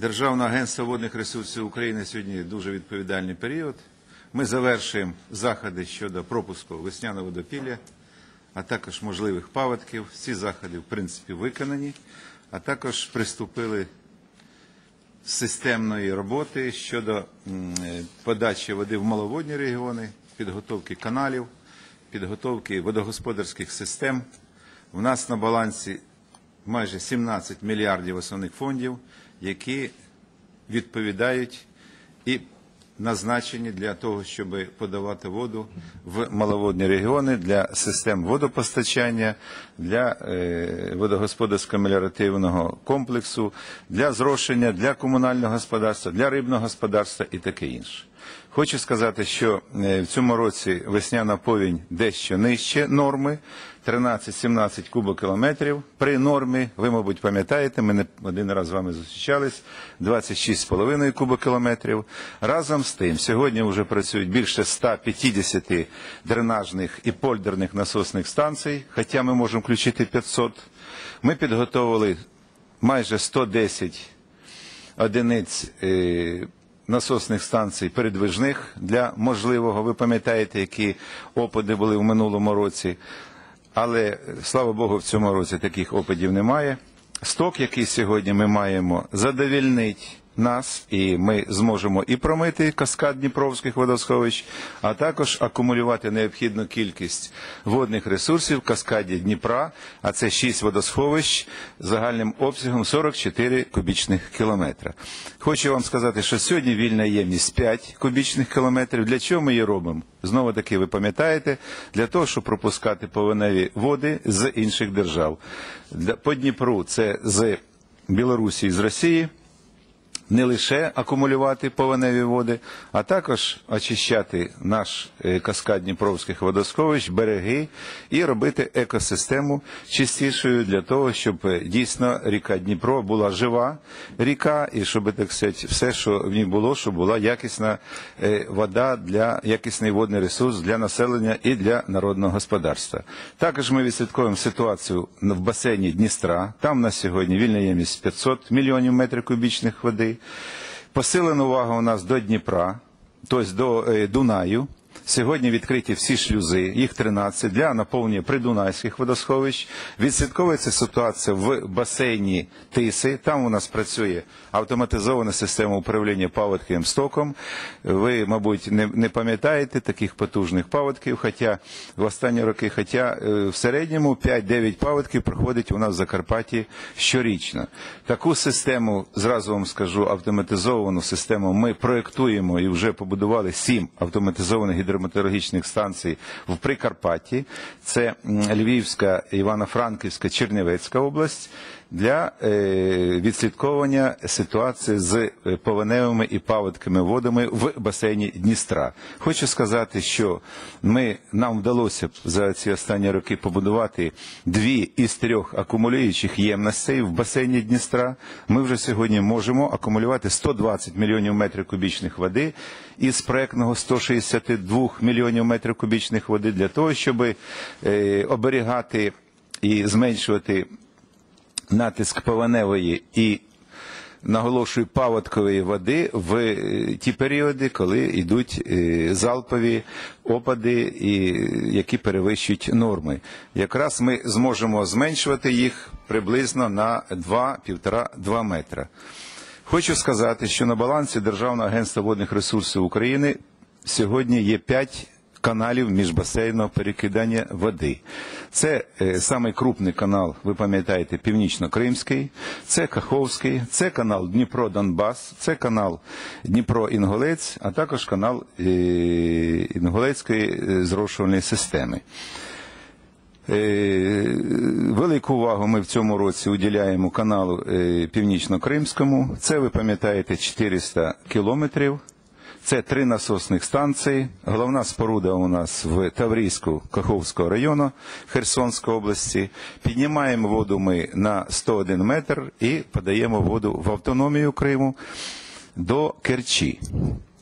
Державне агентство водних ресурсів України сьогодні дуже відповідальний період. Ми завершуємо заходи щодо пропуску весняного водопілля, а також можливих паводків. Ці заходи, в принципі, виконані, а також приступили з системної роботи щодо подачі води в маловодні регіони, підготовки каналів, підготовки водогосподарських систем. У нас на балансі майже 17 мільярдів основних фондів, які відповідають і назначені для того, щоб подавати воду в маловодні регіони для систем водопостачання, для водогосподарського меліоративного комплексу, для зрошення, для комунального господарства, для рибного господарства і таке інше. Хочу сказати, що в цьому році весняна повінь дещо нижче норми, 13-17 кубокілометрів. При нормі, ви, мабуть, пам'ятаєте, ми не один раз з вами зустрічались, 26,5 кубокілометрів. Разом з тим, сьогодні вже працюють більше 150 дренажних і польдерних насосних станцій, хоча ми можемо включити 500. Ми підготовили майже 110 одиниць насосних станцій передвижних для можливого, ви пам'ятаєте, які опади були в минулому році, але, слава Богу, в цьому році таких опадів немає. Сток, який сьогодні ми маємо, задовільнить нас, і ми зможемо і промити каскад Дніпровських водосховищ, а також акумулювати необхідну кількість водних ресурсів в каскаді Дніпра, а це 6 водосховищ загальним обсягом 44 кубічних кілометра. Хочу вам сказати, що сьогодні вільна ємність 5 кубічних кілометрів. Для чого ми її робимо? Знову таки, ви пам'ятаєте, для того, щоб пропускати повеневі води з інших держав. По Дніпру це з Білорусі і з Росії. Не лише акумулювати повеневі води, а також очищати наш каскад Дніпровських водосховищ, береги і робити екосистему чистішою для того, щоб дійсно ріка Дніпро була жива ріка і щоб, так сказати, все, що в ній було, щоб була якісна вода, якісний водний ресурс для населення і для народного господарства. Також ми відслідковуємо ситуацію в басейні Дністра. Там на сьогодні вільна ємність 500 мільйонів метрів кубічних води. Посилена увага у нас до Дніпра, тобто до Дунаю. Сьогодні відкриті всі шлюзи, їх 13, для наповнення придунайських водосховищ. Відслідковується ситуація в басейні Тиси. Там у нас працює автоматизована система управління паводковим стоком. Ви, мабуть, не пам'ятаєте таких потужних паводків, хоча в останні роки, в середньому 5-9 паводків проходить у нас в Закарпатті щорічно. Таку систему, зразу вам скажу, автоматизовану систему ми проєктуємо і вже побудували 7 автоматизованих гідрометеорологічних станцій в Прикарпатті. Це Львівська, Івано-Франківська, Чернівецька область для відслідковування ситуації з повеневими і паводками водами в басейні Дністра. Хочу сказати, що нам вдалося за ці останні роки побудувати 2 із 3 акумулюючих ємностей в басейні Дністра. Ми вже сьогодні можемо акумулювати 120 мільйонів метрів кубічних води із проєктного 162 мільйонів метрів кубічних води для того, щоб оберігати і зменшувати натиск повеневої і, наголошую, паводкової води в ті періоди, коли йдуть залпові опади, які перевищують норми. Якраз ми зможемо зменшувати їх приблизно на 1,5-2 метра. Хочу сказати, що на балансі Державного агентства водних ресурсів України сьогодні є 5 каналів міжбасейного перекидання води. Це самий крупний канал, ви пам'ятаєте, Північно-Кримський, це Каховський, це канал Дніпро-Донбас, це канал Дніпро-Інгулець, а також канал Інгулецької зрошувальної системи. Велику увагу ми в цьому році уділяємо каналу Північно-Кримському. Це, ви пам'ятаєте, 400 кілометрів. Це 3 насосних станції. Головна споруда у нас в Таврійську Каховського району Херсонської області. Піднімаємо воду ми на 101 метр і подаємо воду в автономію Криму до Керчі.